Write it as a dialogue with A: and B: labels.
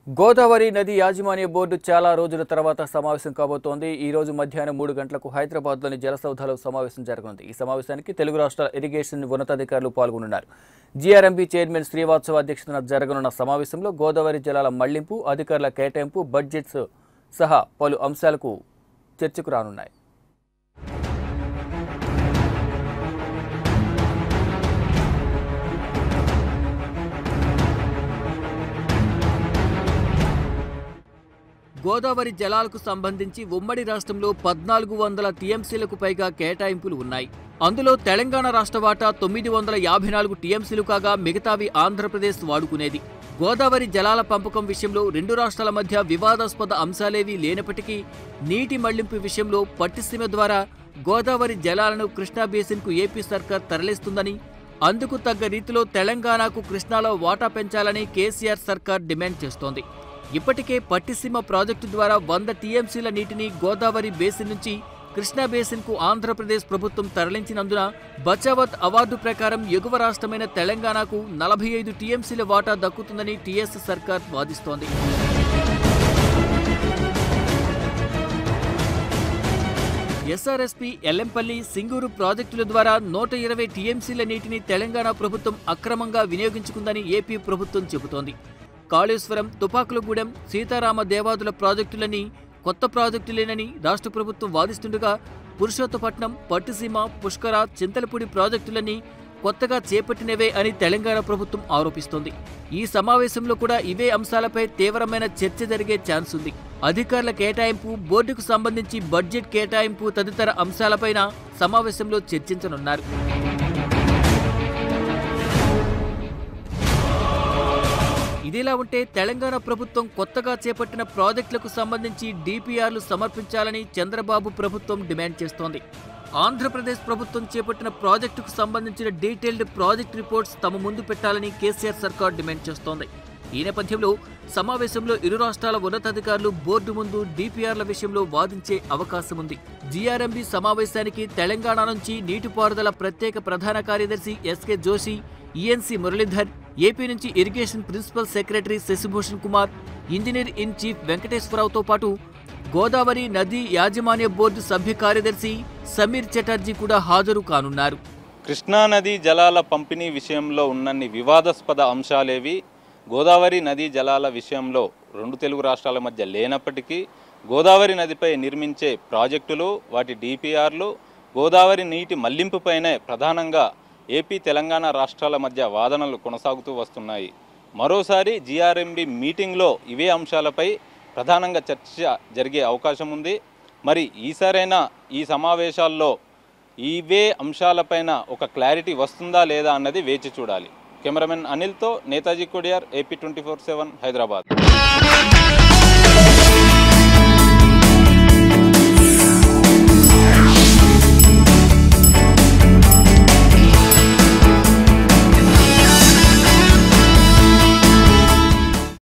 A: గోదావరి నది యాజమాన్య బోర్డు చాలా రోజుల తర్వాత సమావేశం కాబోతోంది. ఈ రోజు మధ్యాహ్నం 3 గంటలకు హైదరాబాద్లోని జలసౌధలో సమావేశం జరగనుంది. ఈ సమావేశానికి తెలుగు రాష్ట్రాల ఇరిగేషన్ ఉన్నతాధికారులు పాల్గొనున్నారు. జీఆర్ఎంబీ చైర్మన్ శ్రీవాత్సవ అధ్యక్షతన జరగనున్న సమావేశంలో గోదావరి జలాల మళ్లింపు, అధికారుల కేటాయింపు, బడ్జెట్స్ సహా పలు అంశాలకు చర్చకు రానున్నాయి. గోదావరి జలాలకు సంబంధించి ఉమ్మడి రాష్ట్రంలో 1400 టీఎంసీలకు పైగా కేటాయింపులు ఉన్నాయి. అందులో తెలంగాణ రాష్ట్ర వాటా 954 టీఎంసీలు కాగా మిగతావి ఆంధ్రప్రదేశ్ వాడుకునేది. గోదావరి జలాల పంపకం విషయంలో రెండు రాష్ట్రాల మధ్య వివాదాస్పద అంశాలేవీ లేనప్పటికీ నీటి మళ్లింపు విషయంలో పట్టిసీమ ద్వారా గోదావరి జలాలను కృష్ణా బేసిన్కు ఏపీ సర్కార్ తరలిస్తుందని, అందుకు తగ్గ రీతిలో తెలంగాణకు కృష్ణాలో వాటా పెంచాలని కేసీఆర్ సర్కార్ డిమాండ్ చేస్తోంది. ఇప్పటికే పట్టిసీమ ప్రాజెక్టు ద్వారా 100 టీఎంసీల నీటిని గోదావరి బేసిన్ నుంచి కృష్ణా బేసిన్కు ఆంధ్రప్రదేశ్ ప్రభుత్వం తరలించినందున బచావత్ అవార్డు ప్రకారం ఎగువ రాష్ట్రమైన తెలంగాణకు 45 టీఎంసీల వాటా దక్కుతుందని టీఎస్ సర్కార్ వాదిస్తోంది. ఎస్ఆర్ఎస్పీ, ఎల్లంపల్లి, సింగూరు ప్రాజెక్టుల ద్వారా 120 టీఎంసీల నీటిని తెలంగాణ ప్రభుత్వం అక్రమంగా వినియోగించుకుందని ఏపీ ప్రభుత్వం చెబుతోంది. కాళేశ్వరం, తుపాకులగూడెం, సీతారామ దేవాదుల ప్రాజెక్టులని కొత్త ప్రాజెక్టులేనని రాష్ట్ర ప్రభుత్వం వాదిస్తుండగా పురుషోత్తపట్నం, పట్టిసీమ, పుష్కర, చింతలపూడి ప్రాజెక్టులన్నీ కొత్తగా చేపట్టినవే అని తెలంగాణ ప్రభుత్వం ఆరోపిస్తోంది. ఈ సమావేశంలో కూడా ఇవే అంశాలపై తీవ్రమైన చర్చ జరిగే ఛాన్స్ ఉంది. అధికారుల కేటాయింపు, బోర్డుకు సంబంధించి బడ్జెట్ కేటాయింపు తదితర అంశాలపైన సమావేశంలో చర్చించనున్నారు. ఇదిలా ఉంటే తెలంగాణ ప్రభుత్వం కొత్తగా చేపట్టిన ప్రాజెక్టులకు సంబంధించి డిపిఆర్లు సమర్పించాలని చంద్రబాబు ప్రభుత్వం డిమాండ్ చేస్తోంది. ఆంధ్రప్రదేశ్ ప్రభుత్వం చేపట్టిన ప్రాజెక్టుకు సంబంధించిన డీటెయిల్డ్ ప్రాజెక్ట్ రిపోర్ట్స్ తమ ముందు పెట్టాలని కేసీఆర్ సర్కార్ డిమాండ్ చేస్తోంది. ఈ నేపథ్యంలో సమావేశంలో ఇరు రాష్ట్రాల ఉన్నతాధికారులు బోర్డు ముందు డిపిఆర్ల విషయంలో వాదించే అవకాశం ఉంది. జీఆర్ఎంబీ సమావేశానికి తెలంగాణ నుంచి నీటిపారుదల ప్రత్యేక ప్రధాన కార్యదర్శి S K Joshi, ENC Muralidhar, AP నుంచి irrigation principal secretary Shashibhushan Kumar, engineer in chief వెంకటేశ్వరరావుతో పాటు గోదావరి నది యాజమాన్య బోర్డు సభ్య కార్యదర్శి సమీర్ చటర్జీ కూడా హాజరు కానున్నారు.
B: కృష్ణానది జలాల పంపిణీ విషయంలో ఉన్నన్ని వివాదాస్పద అంశాలేవి గోదావరి నదీ జలాల విషయంలో రెండు తెలుగు రాష్ట్రాల మధ్య లేనప్పటికీ గోదావరి నదిపై నిర్మించే ప్రాజెక్టులు, వాటి డిపిఆర్లు, గోదావరి నీటి మళ్లింపుపైనే ప్రధానంగా ఏపీ, తెలంగాణ రాష్ట్రాల మధ్య వాదనలు కొనసాగుతూ వస్తున్నాయి. మరోసారి జీఆర్ఎంబీ మీటింగ్లో ఇవే అంశాలపై ప్రధానంగా చర్చ జరిగే అవకాశం ఉంది. మరి ఈసారైనా ఈ సమావేశాల్లో ఇవే అంశాలపైన ఒక క్లారిటీ వస్తుందా లేదా అన్నది వేచి చూడాలి. కెమెరామెన్ అనిల్తో నేతాజీ కొడియార్, AP 24/7 హైదరాబాద్.